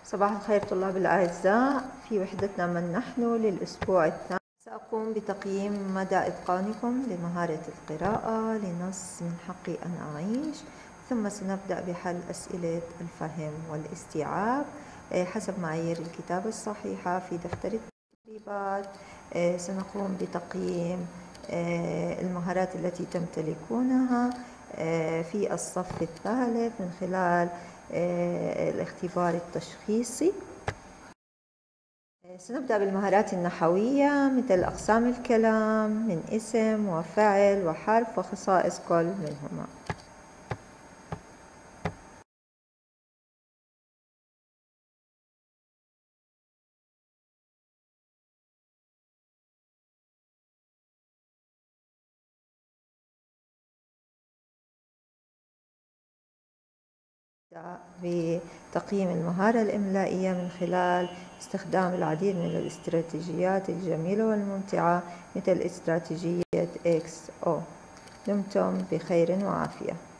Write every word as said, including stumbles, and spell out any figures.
صباح الخير طلاب الأعزاء، في وحدتنا من نحن للأسبوع الثاني سأقوم بتقييم مدى إتقانكم لمهارة القراءة لنص من حقي أن أعيش، ثم سنبدأ بحل أسئلة الفهم والاستيعاب حسب معايير الكتابة الصحيحة في دفتر التدريبات. سنقوم بتقييم المهارات التي تمتلكونها في الصف الثالث من خلال الاختبار التشخيصي. سنبدأ بالمهارات النحوية مثل أقسام الكلام من اسم وفعل وحرف وخصائص كل منهما. بتقييم المهارة الإملائية من خلال استخدام العديد من الاستراتيجيات الجميلة والممتعة مثل استراتيجية إكس أو. دمتم بخير وعافية.